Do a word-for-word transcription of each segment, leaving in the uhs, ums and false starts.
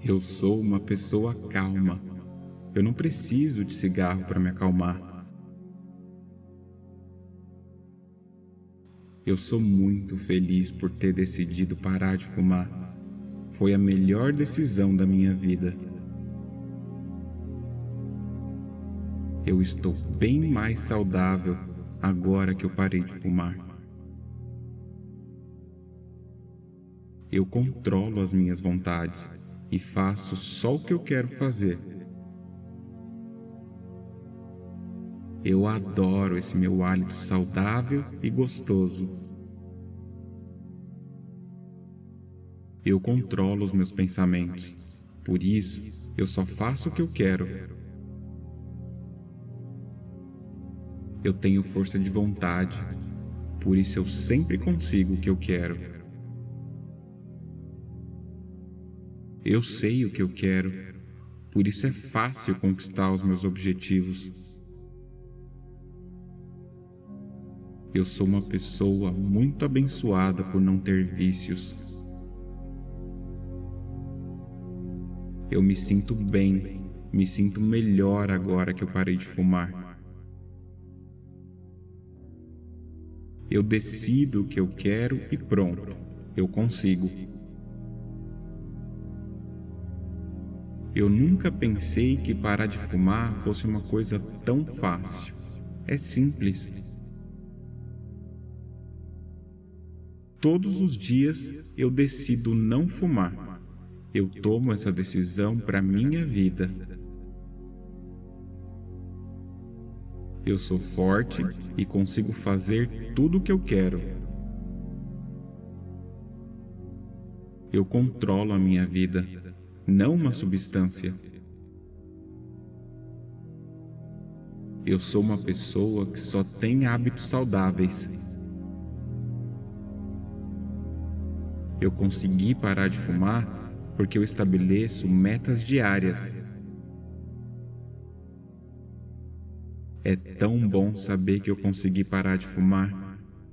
Eu sou uma pessoa calma. Eu não preciso de cigarro para me acalmar. Eu sou muito feliz por ter decidido parar de fumar. Foi a melhor decisão da minha vida. Eu estou bem mais saudável agora que eu parei de fumar. Eu controlo as minhas vontades e faço só o que eu quero fazer. Eu adoro esse meu hálito saudável e gostoso. Eu controlo os meus pensamentos, por isso eu só faço o que eu quero. Eu tenho força de vontade, por isso eu sempre consigo o que eu quero. Eu sei o que eu quero, por isso é fácil conquistar os meus objetivos. Eu sou uma pessoa muito abençoada por não ter vícios. Eu me sinto bem, me sinto melhor agora que eu parei de fumar. Eu decido o que eu quero e pronto, eu consigo. Eu nunca pensei que parar de fumar fosse uma coisa tão fácil. É simples. Todos os dias eu decido não fumar. Eu tomo essa decisão para minha vida. Eu sou forte e consigo fazer tudo o que eu quero. Eu controlo a minha vida, não uma substância. Eu sou uma pessoa que só tem hábitos saudáveis. Eu consegui parar de fumar porque eu estabeleço metas diárias. É tão bom saber que eu consegui parar de fumar.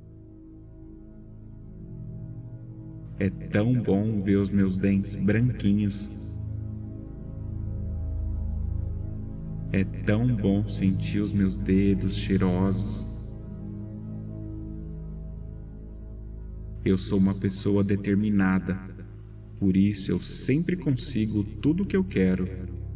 É tão bom ver os meus dentes branquinhos. É tão bom sentir os meus dedos cheirosos. Eu sou uma pessoa determinada, por isso eu sempre consigo tudo o que eu quero.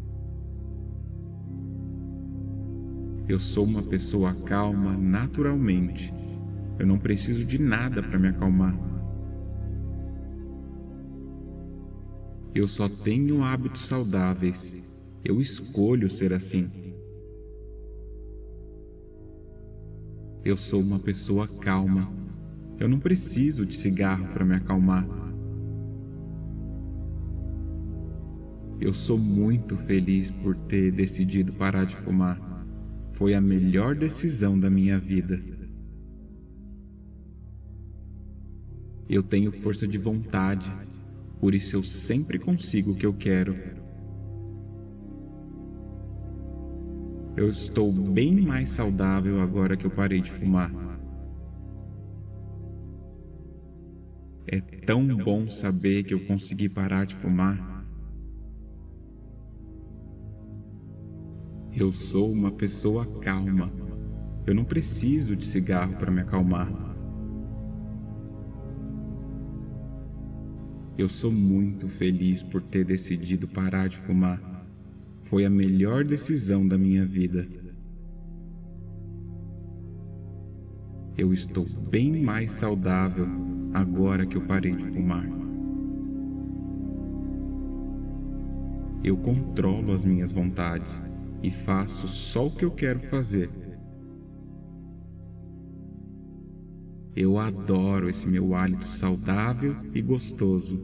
Eu sou uma pessoa calma naturalmente. Eu não preciso de nada para me acalmar. Eu só tenho hábitos saudáveis. Eu escolho ser assim. Eu sou uma pessoa calma. Eu não preciso de cigarro para me acalmar. Eu sou muito feliz por ter decidido parar de fumar. Foi a melhor decisão da minha vida. Eu tenho força de vontade, por isso eu sempre consigo o que eu quero. Eu estou bem mais saudável agora que eu parei de fumar. É tão bom saber que eu consegui parar de fumar. Eu sou uma pessoa calma. Eu não preciso de cigarro para me acalmar. Eu sou muito feliz por ter decidido parar de fumar. Foi a melhor decisão da minha vida. Eu estou bem mais saudável agora que eu parei de fumar. Eu controlo as minhas vontades e faço só o que eu quero fazer. Eu adoro esse meu hálito saudável e gostoso.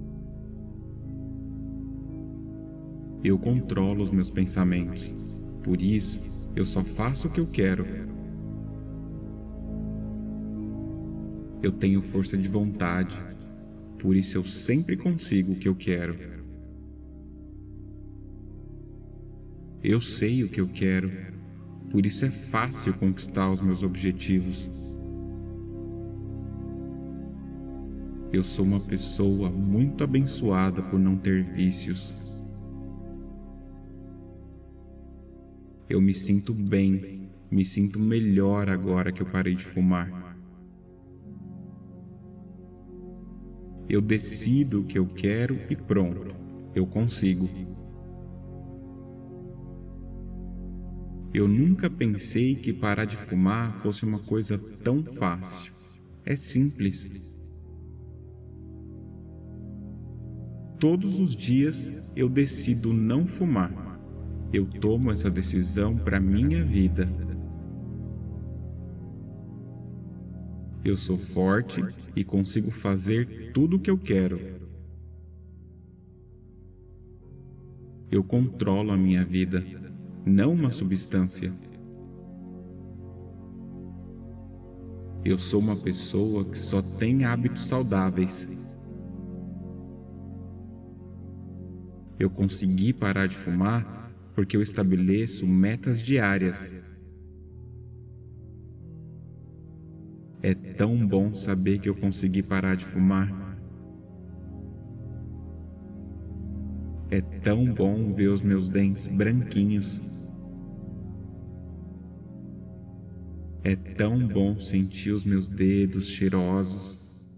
Eu controlo os meus pensamentos, por isso eu só faço o que eu quero. Eu tenho força de vontade, por isso eu sempre consigo o que eu quero. Eu sei o que eu quero, por isso é fácil conquistar os meus objetivos. Eu sou uma pessoa muito abençoada por não ter vícios. Eu me sinto bem, me sinto melhor agora que eu parei de fumar. Eu decido o que eu quero e pronto, eu consigo. Eu nunca pensei que parar de fumar fosse uma coisa tão fácil. É simples. Todos os dias eu decido não fumar. Eu tomo essa decisão para minha vida. Eu sou forte e consigo fazer tudo o que eu quero. Eu controlo a minha vida, não uma substância. Eu sou uma pessoa que só tem hábitos saudáveis. Eu consegui parar de fumar porque eu estabeleço metas diárias. É tão bom saber que eu consegui parar de fumar. É tão bom ver os meus dentes branquinhos. É tão bom sentir os meus dedos cheirosos.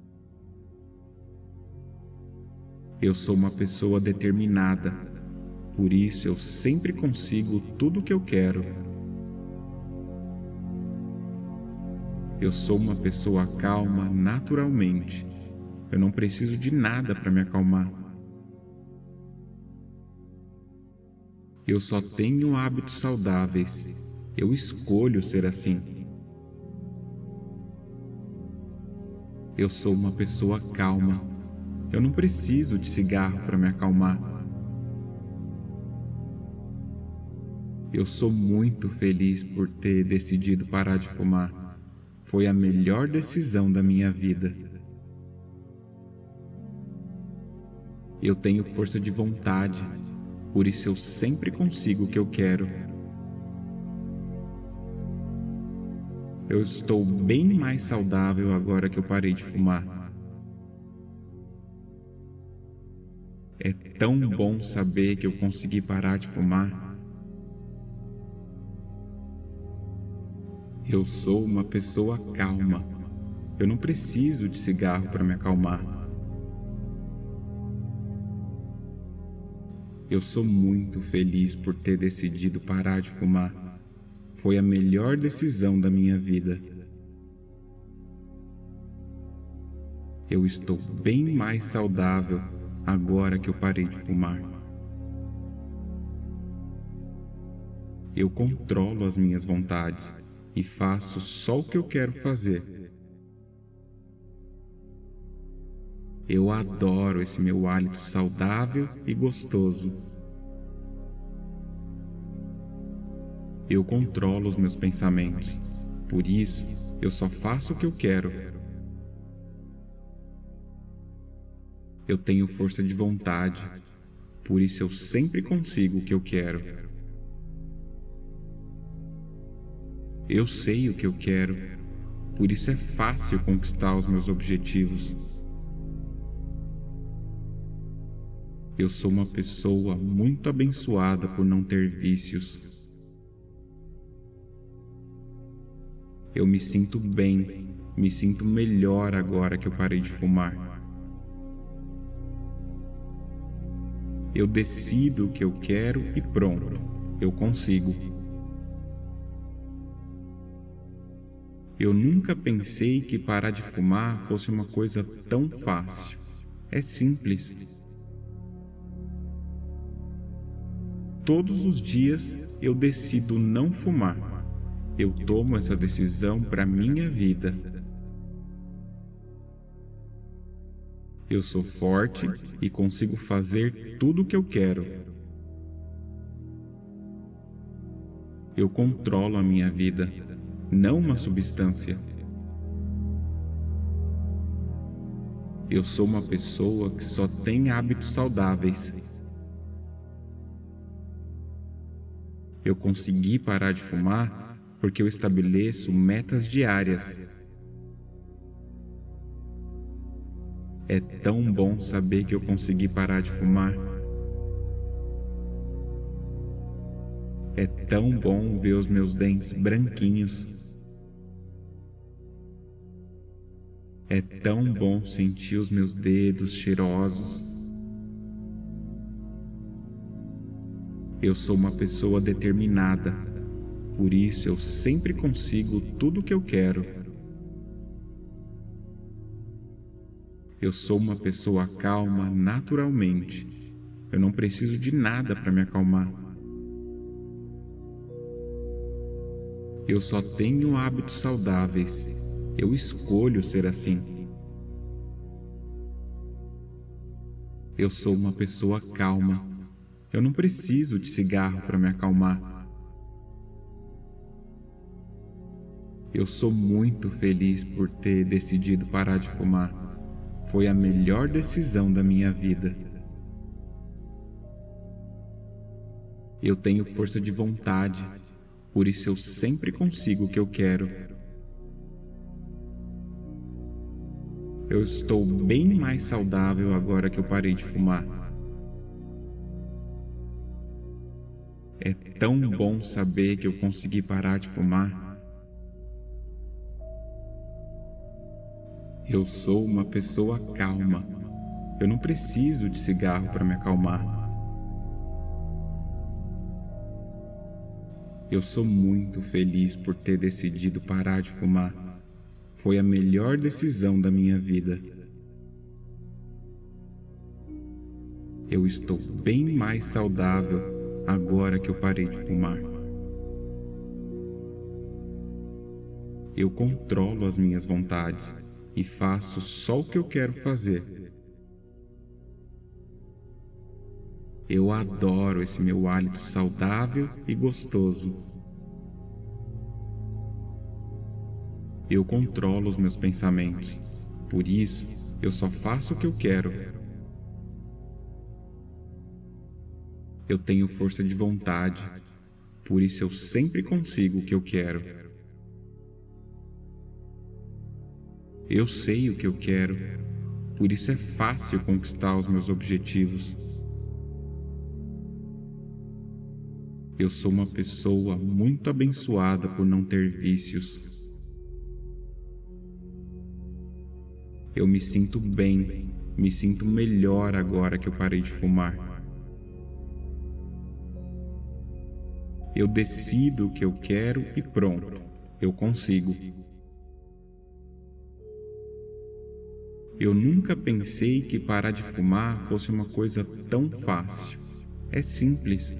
Eu sou uma pessoa determinada, por isso eu sempre consigo tudo o que eu quero. Eu sou uma pessoa calma naturalmente. Eu não preciso de nada para me acalmar. Eu só tenho hábitos saudáveis. Eu escolho ser assim. Eu sou uma pessoa calma. Eu não preciso de cigarro para me acalmar. Eu sou muito feliz por ter decidido parar de fumar. Foi a melhor decisão da minha vida. Eu tenho força de vontade, por isso eu sempre consigo o que eu quero. Eu estou bem mais saudável agora que eu parei de fumar. É tão bom saber que eu consegui parar de fumar. Eu sou uma pessoa calma. Eu não preciso de cigarro para me acalmar. Eu sou muito feliz por ter decidido parar de fumar. Foi a melhor decisão da minha vida. Eu estou bem mais saudável agora que eu parei de fumar. Eu controlo as minhas vontades e faço só o que eu quero fazer. Eu adoro esse meu hálito saudável e gostoso. Eu controlo os meus pensamentos, por isso eu só faço o que eu quero. Eu tenho força de vontade, por isso eu sempre consigo o que eu quero. Eu sei o que eu quero, por isso é fácil conquistar os meus objetivos. Eu sou uma pessoa muito abençoada por não ter vícios. Eu me sinto bem, me sinto melhor agora que eu parei de fumar. Eu decido o que eu quero e pronto, eu consigo. Eu nunca pensei que parar de fumar fosse uma coisa tão fácil. É simples. Todos os dias eu decido não fumar. Eu tomo essa decisão para minha vida. Eu sou forte e consigo fazer tudo o que eu quero. Eu controlo a minha vida, não uma substância. Eu sou uma pessoa que só tem hábitos saudáveis. Eu consegui parar de fumar porque eu estabeleço metas diárias. É tão bom saber que eu consegui parar de fumar. É tão bom ver os meus dentes branquinhos. É tão bom sentir os meus dedos cheirosos. Eu sou uma pessoa determinada, por isso eu sempre consigo tudo o que eu quero. Eu sou uma pessoa calma naturalmente. Eu não preciso de nada para me acalmar. Eu só tenho hábitos saudáveis. Eu escolho ser assim. Eu sou uma pessoa calma. Eu não preciso de cigarro para me acalmar. Eu sou muito feliz por ter decidido parar de fumar. Foi a melhor decisão da minha vida. Eu tenho força de vontade, por isso eu sempre consigo o que eu quero. Eu estou bem mais saudável agora que eu parei de fumar. É tão bom saber que eu consegui parar de fumar. Eu sou uma pessoa calma. Eu não preciso de cigarro para me acalmar. Eu sou muito feliz por ter decidido parar de fumar. Foi a melhor decisão da minha vida. Eu estou bem mais saudável agora que eu parei de fumar. Eu controlo as minhas vontades e faço só o que eu quero fazer. Eu adoro esse meu hálito saudável e gostoso. Eu controlo os meus pensamentos, por isso eu só faço o que eu quero. Eu tenho força de vontade, por isso eu sempre consigo o que eu quero. Eu sei o que eu quero, por isso é fácil conquistar os meus objetivos. Eu sou uma pessoa muito abençoada por não ter vícios. Eu me sinto bem, me sinto melhor agora que eu parei de fumar. Eu decido o que eu quero e pronto, eu consigo. Eu nunca pensei que parar de fumar fosse uma coisa tão fácil. É simples.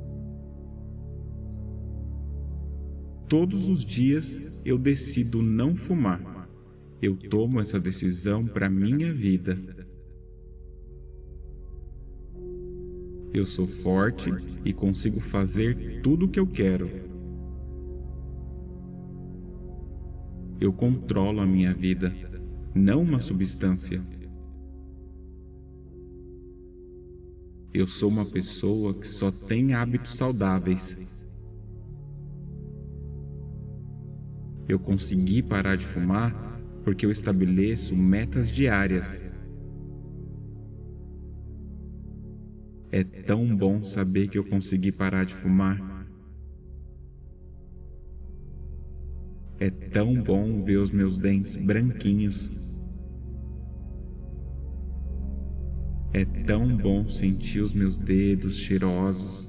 Todos os dias eu decido não fumar. Eu tomo essa decisão para minha vida. Eu sou forte e consigo fazer tudo o que eu quero. Eu controlo a minha vida, não uma substância. Eu sou uma pessoa que só tem hábitos saudáveis. Eu consegui parar de fumar porque eu estabeleço metas diárias. É tão bom saber que eu consegui parar de fumar. É tão bom ver os meus dentes branquinhos. É tão bom sentir os meus dedos cheirosos.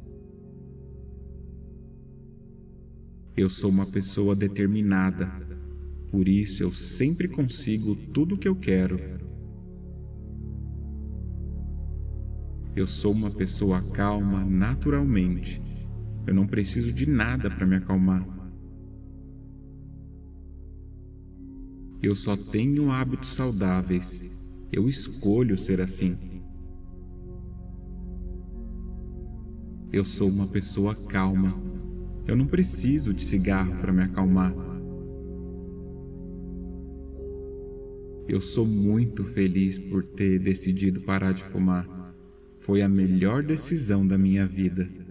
Eu sou uma pessoa determinada, por isso eu sempre consigo tudo o que eu quero. Eu sou uma pessoa calma naturalmente. Eu não preciso de nada para me acalmar. Eu só tenho hábitos saudáveis. Eu escolho ser assim. Eu sou uma pessoa calma. Eu não preciso de cigarro para me acalmar. Eu sou muito feliz por ter decidido parar de fumar. Foi a melhor decisão da minha vida.